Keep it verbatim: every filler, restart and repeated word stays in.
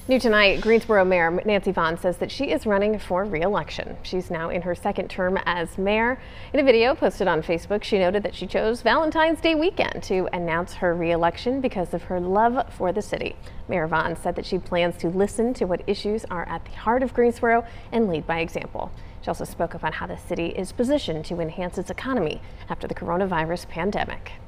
New tonight, Greensboro Mayor Nancy Vaughan says that she is running for re-election. She's now in her second term as mayor. In a video posted on Facebook, she noted that she chose Valentine's Day weekend to announce her re-election because of her love for the city. Mayor Vaughan said that she plans to listen to what issues are at the heart of Greensboro and lead by example. She also spoke about how the city is positioned to enhance its economy after the coronavirus pandemic.